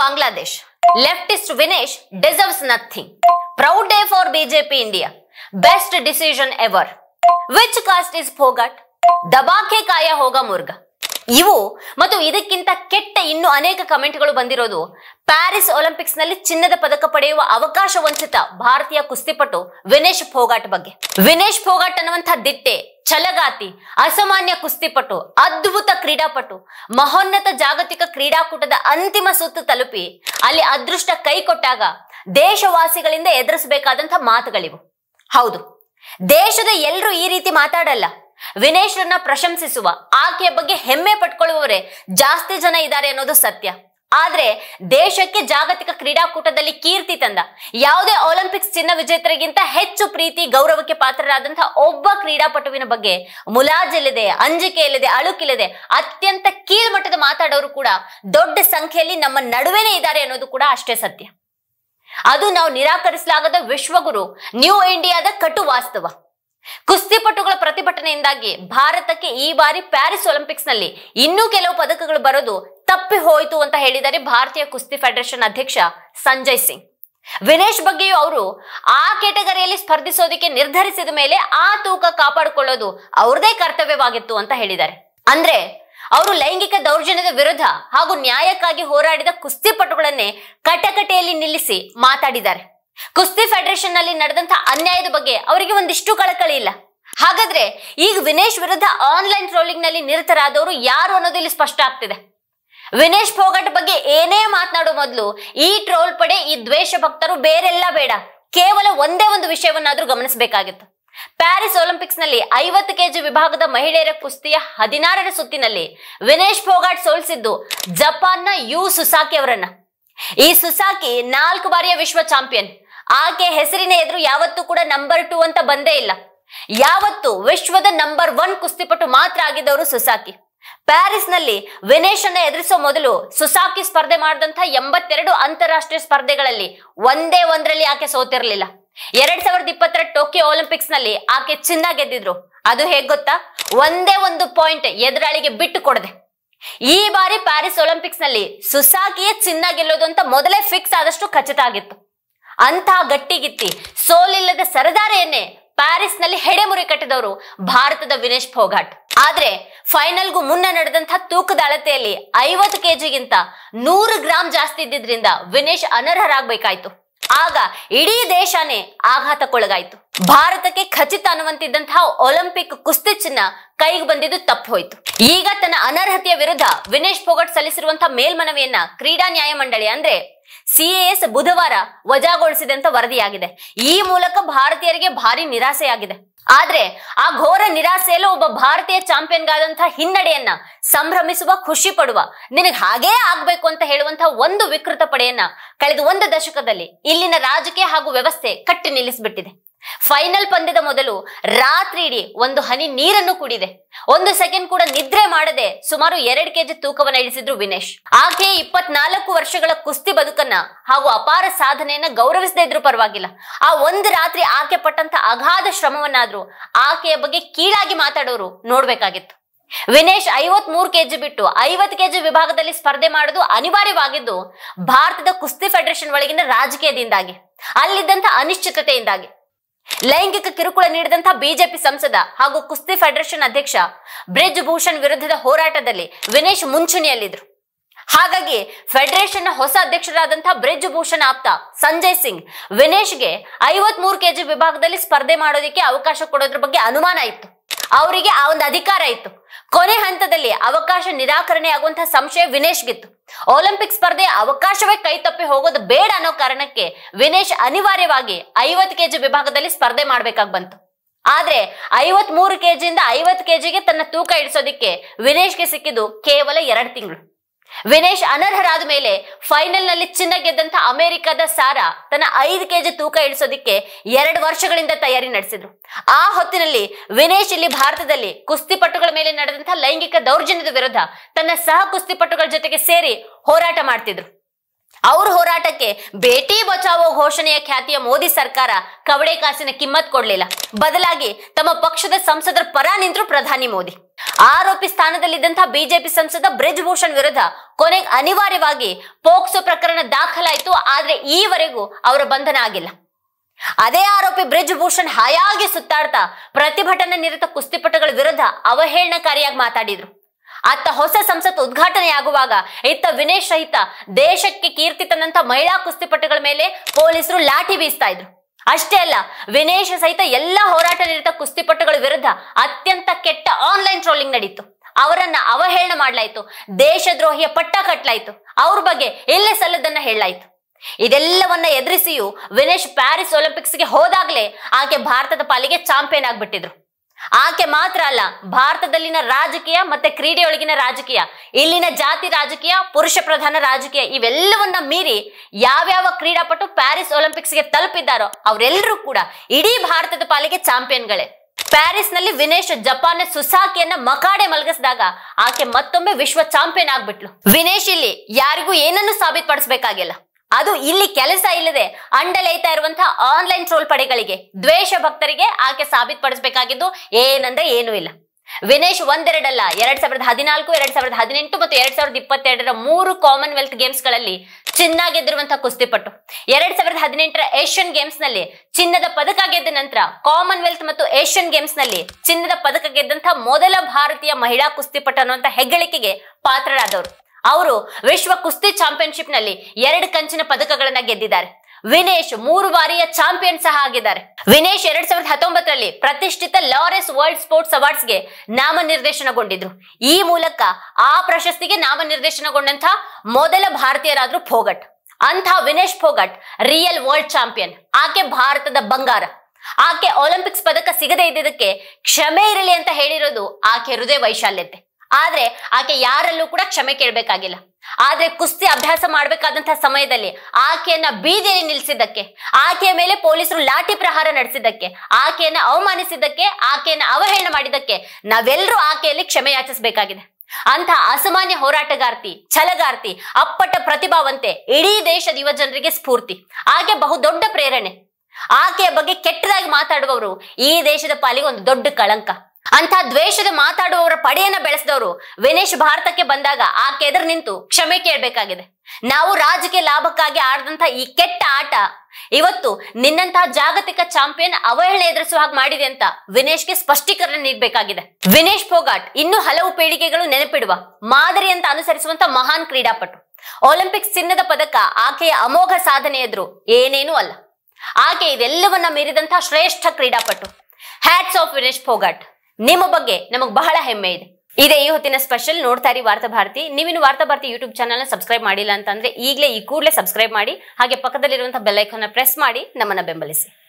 Bangladesh. Leftist Vinesh deserves nothing. Proud day for BJP India. Best decision ever. Which caste is Phogat? ದಬಾಕೆ ಕಾಯ ಹೋಗ ಮುರ್ಗ. ಇವು ಮತ್ತು ಇದಕ್ಕಿಂತ ಕೆಟ್ಟ ಇನ್ನು ಅನೇಕ ಕಮೆಂಟ್ಗಳು ಬಂದಿರೋದು ಪ್ಯಾರಿಸ್ ಒಲಿಂಪಿಕ್ಸ್ ನಲ್ಲಿ ಚಿನ್ನದ ಪದಕ ಪಡೆಯುವ ಅವಕಾಶ ವಂಚಿತ ಭಾರತೀಯ ಕುಸ್ತಿಪಟು ವಿನೇಶ್ ಫೋಗಾಟ್ ಬಗ್ಗೆ. ವಿನೇಶ್ ಫೋಗಾಟ್ ಅನ್ನುವಂತಹ ದಿಟ್ಟೆ, ಛಲಗಾತಿ, ಅಸಾಮಾನ್ಯ ಕುಸ್ತಿಪಟು, ಅದ್ಭುತ ಕ್ರೀಡಾಪಟು ಮಹೋನ್ನತ ಜಾಗತಿಕ ಕ್ರೀಡಾಕೂಟದ ಅಂತಿಮ ಸುತ್ತು ತಲುಪಿ ಅಲ್ಲಿ ಅದೃಷ್ಟ ಕೈ ಕೊಟ್ಟಾಗ ದೇಶವಾಸಿಗಳಿಂದ ಎದುರಿಸಬೇಕಾದಂತಹ ಮಾತುಗಳಿವು. ಹೌದು, ದೇಶದ ಎಲ್ಲರೂ ಈ ರೀತಿ ಮಾತಾಡಲ್ಲ. ವಿನೇಶ್ರನ್ನ ಪ್ರಶಂಸಿಸುವ, ಆಕೆಯ ಬಗ್ಗೆ ಹೆಮ್ಮೆ ಪಟ್ಕೊಳ್ಳುವವರೇ ಜಾಸ್ತಿ ಜನ ಇದ್ದಾರೆ ಅನ್ನೋದು ಸತ್ಯ. ಆದ್ರೆ ದೇಶಕ್ಕೆ ಜಾಗತಿಕ ಕ್ರೀಡಾಕೂಟದಲ್ಲಿ ಕೀರ್ತಿ ತಂದ ಯಾವುದೇ ಒಲಿಂಪಿಕ್ಸ್ ಚಿನ್ನ ವಿಜೇತರಿಗಿಂತ ಹೆಚ್ಚು ಪ್ರೀತಿ ಗೌರವಕ್ಕೆ ಪಾತ್ರರಾದಂತಹ ಒಬ್ಬ ಕ್ರೀಡಾಪಟುವಿನ ಬಗ್ಗೆ ಮುಲಾಜಿಲ್ಲದೆ, ಅಂಜಿಕೆ ಇಲ್ಲದೆ, ಅಳುಕಿಲ್ಲದೆ ಅತ್ಯಂತ ಕೀಳ್ಮಟ್ಟದ ಮಾತಾಡೋರು ಕೂಡ ದೊಡ್ಡ ಸಂಖ್ಯೆಯಲ್ಲಿ ನಮ್ಮ ನಡುವೆನೇ ಇದ್ದಾರೆ ಅನ್ನೋದು ಕೂಡ ಅಷ್ಟೇ ಸತ್ಯ. ಅದು ನಾವು ನಿರಾಕರಿಸಲಾಗದ ವಿಶ್ವಗುರು ನ್ಯೂ ಇಂಡಿಯಾದ ಕಟು ವಾಸ್ತವ. ಕುಸ್ತಿಪಟುಗಳ ಪ್ರತಿಭಟನೆಯಿಂದಾಗಿ ಭಾರತಕ್ಕೆ ಈ ಬಾರಿ ಪ್ಯಾರಿಸ್ ಒಲಿಂಪಿಕ್ಸ್ ನಲ್ಲಿ ಇನ್ನೂ ಕೆಲವು ಪದಕಗಳು ಬರೋದು ತಪ್ಪಿ ಹೋಯಿತು ಅಂತ ಹೇಳಿದ್ದಾರೆ ಭಾರತೀಯ ಕುಸ್ತಿ ಫೆಡರೇಷನ್ ಅಧ್ಯಕ್ಷ ಸಂಜಯ್ ಸಿಂಗ್. ವಿನೇಶ್ ಬಗ್ಗೆಯೂ ಅವರು ಆ ಕೆಟಗರಿಯಲ್ಲಿ ಸ್ಪರ್ಧಿಸೋದಕ್ಕೆ ನಿರ್ಧರಿಸಿದ ಮೇಲೆ ಆ ತೂಕ ಕಾಪಾಡಿಕೊಳ್ಳೋದು ಅವ್ರದೇ ಕರ್ತವ್ಯವಾಗಿತ್ತು ಅಂತ ಹೇಳಿದ್ದಾರೆ. ಅಂದ್ರೆ ಅವರು ಲೈಂಗಿಕ ದೌರ್ಜನ್ಯದ ವಿರುದ್ಧ ಹಾಗೂ ನ್ಯಾಯಕ್ಕಾಗಿ ಹೋರಾಡಿದ ಕುಸ್ತಿಪಟುಗಳನ್ನೇ ಕಟಕಟೆಯಲ್ಲಿ ನಿಲ್ಲಿಸಿ ಮಾತಾಡಿದ್ದಾರೆ. ಕುಸ್ತಿ ಫೆಡರೇಷನ್ ನಲ್ಲಿ ನಡೆದಂತಹ ಅನ್ಯಾಯದ ಬಗ್ಗೆ ಅವರಿಗೆ ಒಂದಿಷ್ಟು ಕಳಕಳಿ ಇಲ್ಲ. ಹಾಗಾದ್ರೆ ಈಗ ವಿನೇಶ್ ವಿರುದ್ಧ ಆನ್ಲೈನ್ ಟ್ರೋಲಿಂಗ್ ನಲ್ಲಿ ನಿರತರಾದವರು ಯಾರು ಅನ್ನೋದು ಇಲ್ಲಿ ಸ್ಪಷ್ಟ ಆಗ್ತಿದೆ. ವಿನೇಶ್ ಫೋಗಟ್ ಬಗ್ಗೆ ಏನೇ ಮಾತನಾಡೋ ಮೊದಲು ಈ ಟ್ರೋಲ್ ಪಡೆ, ಈ ದ್ವೇಷ ಭಕ್ತರು ಬೇರೆಲ್ಲ ಬೇಡ, ಕೇವಲ ಒಂದೇ ಒಂದು ವಿಷಯವನ್ನಾದ್ರೂ ಗಮನಿಸಬೇಕಾಗಿತ್ತು. ಪ್ಯಾರಿಸ್ ಒಲಿಂಪಿಕ್ಸ್ ನಲ್ಲಿ 50 ಕೆಜಿ ವಿಭಾಗದ ಮಹಿಳೆಯರ ಕುಸ್ತಿಯ 16ನೇ ಸುತ್ತಿನಲ್ಲಿ ವಿನೇಶ್ ಫೋಗಾಟ್ ಸೋಲಿಸಿದ್ದು ಜಪಾನ್ನ ಯು ಸುಸಾಕಿ ಅವರನ್ನ. ಈ ಸುಸಾಕಿ 4 ಬಾರಿಯ ವಿಶ್ವ ಚಾಂಪಿಯನ್. ಆಕೆ ಹೆಸರಿನ ಎದುರು ಯಾವತ್ತೂ ಕೂಡ ನಂಬರ್ 2 ಅಂತ ಬಂದೇ ಇಲ್ಲ. ಯಾವತ್ತು ವಿಶ್ವದ ನಂಬರ್ 1 ಕುಸ್ತಿಪಟು ಮಾತ್ರ ಆಗಿದ್ದವರು ಸುಸಾಕಿ. ಪ್ಯಾರಿಸ್ ನಲ್ಲಿ ವಿನೇಶ್ ಅನ್ನ ಎದುರಿಸೋ ಮೊದಲು ಸುಸಾಕಿ ಸ್ಪರ್ಧೆ ಮಾಡಿದಂತಹ 82 ಅಂತಾರಾಷ್ಟ್ರೀಯ ಸ್ಪರ್ಧೆಗಳಲ್ಲಿ ಒಂದೇ ಒಂದರಲ್ಲಿ ಆಕೆ ಸೋತಿರ್ಲಿಲ್ಲ. 2020 ಟೋಕಿಯೋ ಒಲಿಂಪಿಕ್ಸ್ ನಲ್ಲಿ ಆಕೆ ಚಿನ್ನ ಗೆದ್ದಿದ್ರು. ಅದು ಹೇಗ್ ಗೊತ್ತಾ? ಒಂದೇ ಒಂದು ಪಾಯಿಂಟ್ ಎದುರಾಳಿಗೆ ಬಿಟ್ಟು ಕೊಡದೆ. ಈ ಬಾರಿ ಪ್ಯಾರಿಸ್ ಒಲಿಂಪಿಕ್ಸ್ ನಲ್ಲಿ ಸುಸಾಕಿಯೇ ಚಿನ್ನ ಗೆಲ್ಲೋದು ಅಂತ ಮೊದಲೇ ಫಿಕ್ಸ್ ಆದಷ್ಟು ಖಚಿತ ಆಗಿತ್ತು. ಅಂತಹ ಗಟ್ಟಿಗಿತ್ತಿ ಸೋಲಿಲ್ಲದ ಸರದಾರೆಯನ್ನೇ ಪ್ಯಾರಿಸ್ ನಲ್ಲಿ ಹೆಡೆಮುರಿ ಕಟ್ಟಿದವರು ಭಾರತದ ವಿನೇಶ್ ಫೋಗಾಟ್. ಆದ್ರೆ ಫೈನಲ್ಗೂ ಮುನ್ನ ನಡೆದಂತಹ ತೂಕದ ಅಳತೆಯಲ್ಲಿ 50 ಕೆಜಿಗಿಂತ 100 ಗ್ರಾಂ ಜಾಸ್ತಿ ಇದ್ದಿದ್ರಿಂದ ವಿನೇಶ್ ಅನರ್ಹರಾಗಬೇಕಾಯ್ತು. ಆಗ ಇಡೀ ದೇಶನೇ ಆಘಾತಕ್ಕೊಳಗಾಯ್ತು. ಭಾರತಕ್ಕೆ ಖಚಿತ ಅನ್ನುವಂತಿದ್ದಂತಹ ಒಲಿಂಪಿಕ್ ಕುಸ್ತಿ ಚಿನ್ನ ಕೈಗೆ ಬಂದಿದ್ದು ತಪ್ಪು ಹೋಯ್ತು. ಈಗ ತನ್ನ ಅನರ್ಹತೆಯ ವಿರುದ್ಧ ವಿನೇಶ್ ಫೋಗಟ್ ಸಲ್ಲಿಸಿರುವಂತಹ ಮೇಲ್ಮನವಿಯನ್ನ ಕ್ರೀಡಾ ನ್ಯಾಯಮಂಡಳಿ ಅಂದ್ರೆ CAS ಬುಧವಾರ ವಜಾಗೊಳಿಸಿದೆ ಅಂತ ವರದಿಯಾಗಿದೆ. ಈ ಮೂಲಕ ಭಾರತೀಯರಿಗೆ ಭಾರಿ ನಿರಾಸೆಯಾಗಿದೆ. ಆದ್ರೆ ಆ ಘೋರ ನಿರಾಸೆಯಲ್ಲೂ ಒಬ್ಬ ಭಾರತೀಯ ಚಾಂಪಿಯನ್ಗಾದಂತಹ ಹಿನ್ನಡೆಯನ್ನ ಸಂಭ್ರಮಿಸುವ, ಖುಷಿ ಪಡುವ, ನಿನಗೆ ಹಾಗೇ ಆಗ್ಬೇಕು ಅಂತ ಹೇಳುವಂತಹ ಒಂದು ವಿಕೃತ ಪಡೆಯನ್ನ ಕಳೆದ 1 ದಶಕದಲ್ಲಿ ಇಲ್ಲಿನ ರಾಜಕೀಯ ಹಾಗೂ ವ್ಯವಸ್ಥೆ ಕಟ್ಟಿ ನಿಲ್ಲಿಸ್ಬಿಟ್ಟಿದೆ. ಫೈನಲ್ ಪಂದ್ಯದ ಮೊದಲು ರಾತ್ರಿ ಇಡೀ ಒಂದು ಹನಿ ನೀರನ್ನು ಕುಡಿದೆ, 1 ಸೆಕೆಂಡ್ ಕೂಡ ನಿದ್ರೆ ಮಾಡದೆ ಸುಮಾರು 2 ಕೆಜಿ ತೂಕವನ್ನ ಇಳಿಸಿದ್ರು ವಿನೇಶ್. ಆಕೆ 24 ವರ್ಷಗಳ ಕುಸ್ತಿ ಬದುಕನ್ನ ಹಾಗೂ ಅಪಾರ ಸಾಧನೆಯನ್ನ ಗೌರವಿಸದೇ ಇದ್ರು ಪರವಾಗಿಲ್ಲ, ಆ ಒಂದು ರಾತ್ರಿ ಆಕೆ ಪಟ್ಟಂತ ಅಗಾಧ ಶ್ರಮವನ್ನಾದ್ರೂ ಆಕೆಯ ಬಗ್ಗೆ ಕೀಳಾಗಿ ಮಾತಾಡೋರು ನೋಡ್ಬೇಕಾಗಿತ್ತು. ವಿನೇಶ್ 53 ಕೆಜಿ ಬಿಟ್ಟು 50 ಕೆಜಿ ವಿಭಾಗದಲ್ಲಿ ಸ್ಪರ್ಧೆ ಮಾಡೋದು ಅನಿವಾರ್ಯವಾಗಿದ್ದು ಭಾರತದ ಕುಸ್ತಿ ಫೆಡರೇಷನ್ ಒಳಗಿನ ರಾಜಕೀಯದಿಂದಾಗಿ, ಅಲ್ಲಿದ್ದಂತ ಅನಿಶ್ಚಿತತೆಯಿಂದಾಗಿ. ಲೈಂಗಿಕ ಕಿರುಕುಳ ನೀಡಿದಂತಹ ಬಿಜೆಪಿ ಸಂಸದ ಹಾಗೂ ಕುಸ್ತಿ ಫೆಡರೇಷನ್ ಅಧ್ಯಕ್ಷ ಬ್ರಿಜ್ ಭೂಷಣ್ ವಿರುದ್ಧದ ಹೋರಾಟದಲ್ಲಿ ವಿನೇಶ್ ಮುಂಚೂಣಿಯಲ್ಲಿದ್ರು. ಹಾಗಾಗಿ ಫೆಡರೇಷನ್ ಹೊಸ ಅಧ್ಯಕ್ಷರಾದಂತಹ ಬ್ರಿಜ್ ಭೂಷಣ್ ಆಪ್ತ ಸಂಜಯ್ ಸಿಂಗ್ ವಿನೇಶ್ಗೆ 53 ಕೆಜಿ ವಿಭಾಗದಲ್ಲಿ ಸ್ಪರ್ಧೆ ಮಾಡೋದಕ್ಕೆ ಅವಕಾಶ ಕೊಡೋದ್ರ ಬಗ್ಗೆ ಅನುಮಾನ ಇತ್ತು. ಅವರಿಗೆ ಆ ಒಂದು ಅಧಿಕಾರ ಇತ್ತು. ಕೊನೆ ಹಂತದಲ್ಲಿ ಅವಕಾಶ ನಿರಾಕರಣೆ ಆಗುವಂತಹ ಸಂಶಯ ವಿನೇಶ್ಗಿತ್ತು. ಒಲಿಂಪಿಕ್ ಸ್ಪರ್ಧೆಯ ಅವಕಾಶವೇ ಕೈ ತಪ್ಪಿ ಹೋಗೋದು ಬೇಡ ಅನ್ನೋ ಕಾರಣಕ್ಕೆ ವಿನೇಶ್ ಅನಿವಾರ್ಯವಾಗಿ 50 ಕೆಜಿ ವಿಭಾಗದಲ್ಲಿ ಸ್ಪರ್ಧೆ ಮಾಡ್ಬೇಕಾಗಿ ಬಂತು. ಆದ್ರೆ 53 ಕೆಜಿಯಿಂದ 50 ಕೆಜಿಗೆ ತನ್ನ ತೂಕ ಇಳಿಸೋದಿಕ್ಕೆ ವಿನೇಶ್ಗೆ ಸಿಕ್ಕಿದ್ದು ಕೇವಲ 2 ತಿಂಗಳು. ವಿನೇಶ್ ಅನರ್ಹರಾದ ಮೇಲೆ ಫೈನಲ್ ನಲ್ಲಿ ಚಿನ್ನ ಗೆದ್ದಂತ ಅಮೆರಿಕದ ಸಾರಾ ತನ್ನ 5 ಕೆಜಿ ತೂಕ ಇಳಿಸೋದಿಕ್ಕೆ 2 ವರ್ಷಗಳಿಂದ ತಯಾರಿ ನಡೆಸಿದ್ರು. ಆ ಹೊತ್ತಿನಲ್ಲಿ ವಿನೇಶ್ ಇಲ್ಲಿ ಭಾರತದಲ್ಲಿ ಕುಸ್ತಿಪಟುಗಳ ಮೇಲೆ ನಡೆದಂತಹ ಲೈಂಗಿಕ ದೌರ್ಜನ್ಯದ ವಿರುದ್ಧ ತನ್ನ ಸಹ ಕುಸ್ತಿಪಟುಗಳ ಜೊತೆಗೆ ಸೇರಿ ಹೋರಾಟ ಮಾಡ್ತಿದ್ರು. ಅವ್ರ ಹೋರಾಟಕ್ಕೆ ಬೇಟಿ ಬಚಾವೋ ಘೋಷಣೆಯ ಖ್ಯಾತಿಯ ಮೋದಿ ಸರ್ಕಾರ ಕವಡೆ ಕಾಸಿನ ಕಿಮ್ಮತ್ ಕೊಡ್ಲಿಲ್ಲ. ಬದಲಾಗಿ ತಮ್ಮ ಪಕ್ಷದ ಸಂಸದರ ಪರ ನಿಂತರು ಪ್ರಧಾನಿ ಮೋದಿ. ಆರೋಪಿ ಸ್ಥಾನದಲ್ಲಿದ್ದಂತಹ ಬಿಜೆಪಿ ಸಂಸದ ಬ್ರಿಜ್ ಭೂಷಣ್ ವಿರುದ್ಧ ಕೊನೆಗೆ ಅನಿವಾರ್ಯವಾಗಿ ಪೋಕ್ಸೋ ಪ್ರಕರಣ ದಾಖಲಾಯಿತು. ಆದ್ರೆ ಈವರೆಗೂ ಅವರ ಬಂಧನ ಆಗಿಲ್ಲ. ಅದೇ ಆರೋಪಿ ಬ್ರಿಜ್ ಭೂಷಣ್ ಹಾಯಾಗಿ ಸುತ್ತಾಡ್ತಾ ಪ್ರತಿಭಟನಾ ನಿರತ ಕುಸ್ತಿಪಟುಗಳ ವಿರುದ್ಧ ಅವಹೇಳನಕಾರಿಯಾಗಿ ಮಾತಾಡಿದ್ರು. ಅತ್ತ ಹೊಸ ಸಂಸತ್ ಉದ್ಘಾಟನೆಯಾಗುವಾಗ ಇತ್ತ ವಿನೇಶ್ ಸಹಿತ ದೇಶಕ್ಕೆ ಕೀರ್ತಿ ತಂದಂತ ಮಹಿಳಾ ಕುಸ್ತಿಪಟುಗಳ ಮೇಲೆ ಪೊಲೀಸರು ಲಾಠಿ ಬೀಸ್ತಾ ಇದ್ರು. ಅಷ್ಟೇ ಅಲ್ಲ, ವಿನೇಶ್ ಸಹಿತ ಎಲ್ಲ ಹೋರಾಟ ನಿರತ ಕುಸ್ತಿಪಟುಗಳ ವಿರುದ್ಧ ಅತ್ಯಂತ ಕೆಟ್ಟ ಆನ್ಲೈನ್ ಟ್ರೋಲಿಂಗ್ ನಡೀತು. ಅವರನ್ನ ಅವಹೇಳನ ಮಾಡ್ಲಾಯ್ತು, ದೇಶದ್ರೋಹಿಯ ಪಟ್ಟ ಕಟ್ಲಾಯ್ತು, ಅವ್ರ ಬಗ್ಗೆ ಎಲ್ಲೇ ಸಲ್ಲದನ್ನ ಹೇಳಲಾಯ್ತು. ಇದೆಲ್ಲವನ್ನ ಎದುರಿಸಿಯೂ ವಿನೇಶ್ ಪ್ಯಾರಿಸ್ ಒಲಿಂಪಿಕ್ಸ್ಗೆ ಹೋದಾಗ್ಲೇ ಆಕೆ ಭಾರತದ ಪಾಲಿಗೆ ಚಾಂಪಿಯನ್ ಆಗ್ಬಿಟ್ಟಿದ್ರು. ಆಕೆ ಮಾತ್ರ ಅಲ್ಲ, ಭಾರತದಲ್ಲಿನ ರಾಜಕೀಯ ಮತ್ತೆ ಕ್ರೀಡೆಯೊಳಗಿನ ರಾಜಕೀಯ, ಇಲ್ಲಿನ ಜಾತಿ ರಾಜಕೀಯ, ಪುರುಷ ಪ್ರಧಾನ ರಾಜಕೀಯ ಇವೆಲ್ಲವನ್ನ ಮೀರಿ ಯಾವ್ಯಾವ ಕ್ರೀಡಾಪಟು ಪ್ಯಾರಿಸ್ ಒಲಿಂಪಿಕ್ಸ್ಗೆ ತಲುಪಿದ್ದಾರೋ ಅವರೆಲ್ಲರೂ ಕೂಡ ಇಡೀ ಭಾರತದ ಪಾಲಿಗೆ ಚಾಂಪಿಯನ್ಗಳೇ. ಪ್ಯಾರಿಸ್ ನಲ್ಲಿ ವಿನೇಶ್ ಜಪಾನ್ ಸುಸಾಕಿಯನ್ನ ಮಕಾಡೆ ಮಲಗಿಸಿದಾಗ ಆಕೆ ಮತ್ತೊಮ್ಮೆ ವಿಶ್ವ ಚಾಂಪಿಯನ್ ಆಗ್ಬಿಟ್ಲು. ವಿನೇಶ್ ಇಲ್ಲಿ ಯಾರಿಗೂ ಏನನ್ನು ಸಾಬೀತುಪಡಿಸಬೇಕಾಗಿಲ್ಲ. ಅದು ಇಲ್ಲಿ ಕೆಲಸ ಇಲ್ಲದೆ ಅಂಡಲೈತಾ ಇರುವಂತಹ ಆನ್ಲೈನ್ ಟ್ರೋಲ್ ಪಡೆಗಳಿಗೆ, ದ್ವೇಷ ಭಕ್ತರಿಗೆ ಆಕೆ ಸಾಬೀತುಪಡಿಸಬೇಕಾಗಿದ್ದು ಏನಂದ್ರೆ ಏನೂ ಇಲ್ಲ. ವಿನೇಶ್ ಒಂದೆರಡಲ್ಲ, 2014, 2018 ಮತ್ತು 2022 3 ಕಾಮನ್ವೆಲ್ತ್ ಗೇಮ್ಸ್ ಗಳಲ್ಲಿ ಚಿನ್ನ ಗೆದ್ದಿರುವಂತಹ ಕುಸ್ತಿಪಟ್ಟು. 2018 ಏಷ್ಯನ್ ಗೇಮ್ಸ್ ನಲ್ಲಿ ಚಿನ್ನದ ಪದಕ ಗೆದ್ದ ನಂತರ ಕಾಮನ್ವೆಲ್ತ್ ಮತ್ತು ಏಷ್ಯನ್ ಗೇಮ್ಸ್ ನಲ್ಲಿ ಚಿನ್ನದ ಪದಕ ಗೆದ್ದಂತಹ ಮೊದಲ ಭಾರತೀಯ ಮಹಿಳಾ ಕುಸ್ತಿಪಟ್ಟು ಅನ್ನುವಂತ ಹೆಗ್ಗಳಿಕೆಗೆ ಪಾತ್ರರಾದವರು. ಅವರು ವಿಶ್ವ ಕುಸ್ತಿ ಚಾಂಪಿಯನ್ಶಿಪ್ ನಲ್ಲಿ 2 ಕಂಚಿನ ಪದಕಗಳನ್ನ ಗೆದ್ದಿದ್ದಾರೆ. ವಿನೇಶ್ 3 ಬಾರಿಯ ಚಾಂಪಿಯನ್ ಸಹ ಆಗಿದ್ದಾರೆ. ವಿನೇಶ್ 2019 ಪ್ರತಿಷ್ಠಿತ ಲಾರೆಸ್ ವರ್ಲ್ಡ್ ಸ್ಪೋರ್ಟ್ಸ್ ಅವಾರ್ಡ್ಸ್ ಗೆ ನಾಮನಿರ್ದೇಶನಗೊಂಡಿದ್ರು. ಈ ಮೂಲಕ ಆ ಪ್ರಶಸ್ತಿಗೆ ನಾಮನಿರ್ದೇಶನಗೊಂಡಂತಹ ಮೊದಲ ಭಾರತೀಯರಾದ್ರು ಫೋಗಟ್. ಅಂತ Vinesh Phogat real world champion. ಆಕೆ ಭಾರತದ ಬಂಗಾರ. ಆಕೆ ಒಲಿಂಪಿಕ್ಸ್ ಪದಕ ಸಿಗದೇ ಇದ್ದಿದ್ದಕ್ಕೆ ಕ್ಷಮೆ ಇರಲಿ ಅಂತ ಹೇಳಿರೋದು ಆಕೆ ಹೃದಯ ವೈಶಾಲ್ಯತೆ. ಆದ್ರೆ ಆಕೆ ಯಾರಲ್ಲೂ ಕೂಡ ಕ್ಷಮೆ ಕೇಳಬೇಕಾಗಿಲ್ಲ. ಆದ್ರೆ ಕುಸ್ತಿ ಅಭ್ಯಾಸ ಮಾಡಬೇಕಾದಂತಹ ಸಮಯದಲ್ಲಿ ಆಕೆಯನ್ನ ಬೀದಿಯಲ್ಲಿ ನಿಲ್ಲಿಸಿದ್ದಕ್ಕೆ, ಆಕೆಯ ಮೇಲೆ ಪೊಲೀಸರು ಲಾಠಿ ಪ್ರಹಾರ ನಡೆಸಿದ್ದಕ್ಕೆ, ಆಕೆಯನ್ನ ಅವಮಾನಿಸಿದ್ದಕ್ಕೆ, ಆಕೆಯನ್ನ ಅವಹೇಳನ ಮಾಡಿದ್ದಕ್ಕೆ ನಾವೆಲ್ಲರೂ ಆಕೆಯಲ್ಲಿ ಕ್ಷಮೆ ಯಾಚಿಸಬೇಕಾಗಿದೆ. ಅಂತ ಅಸಾಮಾನ್ಯ ಹೋರಾಟಗಾರ್ತಿ, ಛಲಗಾರ್ತಿ, ಅಪ್ಪಟ ಪ್ರತಿಭಾವಂತೆ, ಇಡೀ ದೇಶದ ಯುವ ಜನರಿಗೆ ಸ್ಫೂರ್ತಿ. ಆಕೆ ಬಹುದೊಡ್ಡ ಪ್ರೇರಣೆ. ಆಕೆಯ ಬಗ್ಗೆ ಕೆಟ್ಟದಾಗಿ ಮಾತಾಡುವವರು ಈ ದೇಶದ ಪಾಲಿಗೆ ಒಂದು ದೊಡ್ಡ ಕಳಂಕ. ಅಂತ ದ್ವೇಷದ ಮಾತಾಡುವವರ ಪಡೆಯನ್ನ ಬೆಳೆಸಿದವರು ವಿನೇಶ್ ಭಾರತಕ್ಕೆ ಬಂದಾಗ ಆಕೆ ಎದುರು ನಿಂತು ಕ್ಷಮೆ ಕೇಳಬೇಕಾಗಿದೆ. ನಾವು ರಾಜಕೀಯ ಲಾಭಕ್ಕಾಗಿ ಆಡದಂತ ಈ ಕೆಟ್ಟ ಆಟ ಇವತ್ತು ನಿನ್ನಂತಹ ಜಾಗತಿಕ ಚಾಂಪಿಯನ್ ಅವಹೇಳನ ಎದುರಿಸುವ ಹಾಗೆ ಮಾಡಿದೆ ಅಂತ ವಿನೇಶ್ಗೆ ಸ್ಪಷ್ಟೀಕರಣ ನೀಡಬೇಕಾಗಿದೆ. ವಿನೇಶ್ ಫೋಗಾಟ್ ಇನ್ನೂ ಹಲವು ಪೀಳಿಗೆಗಳು ನೆನಪಿಡುವ, ಮಾದರಿ ಅಂತ ಅನುಸರಿಸುವಂತ ಮಹಾನ್ ಕ್ರೀಡಾಪಟು. ಒಲಿಂಪಿಕ್ಸ್ ಚಿನ್ನದ ಪದಕ ಆಕೆಯ ಅಮೋಘ ಸಾಧನೆ ಎದುರು ಏನೇನೂ ಅಲ್ಲ. ಆಕೆ ಇದೆಲ್ಲವನ್ನ ಮೀರಿದಂತಹ ಶ್ರೇಷ್ಠ ಕ್ರೀಡಾಪಟು. Hats off Vinesh Phogat. ನಿಮ್ಮ ಬಗ್ಗೆ ನಮಗ್ ಬಹಳ ಹೆಮ್ಮೆ ಇದೆ. ಇದೇ ಈ ಹೊತ್ತಿನ ಸ್ಪೆಷಲ್. ನೋಡ್ತಾ ಇರಿ ವಾರ್ತಾ ಭಾರತಿ. ನೀವಿನ್ನು ವಾರ್ತಾ ಭಾರತಿ ಯೂಟ್ಯೂಬ್ ಚಾನಲ್ ನ ಸಬ್ಸ್ಕ್ರೈಬ್ ಮಾಡಿಲ್ಲ ಅಂತಂದ್ರೆ ಈಗಲೇ ಈ ಕೂಡಲೇ ಸಬ್ಸ್ಕ್ರೈಬ್ ಮಾಡಿ, ಹಾಗೆ ಪಕ್ಕದಲ್ಲಿರುವಂತಹ ಬೆಲ್ ಐಕಾನ್ ನ ಪ್ರೆಸ್ ಮಾಡಿ ನಮ್ಮನ್ನ ಬೆಂಬಲಿಸಿ.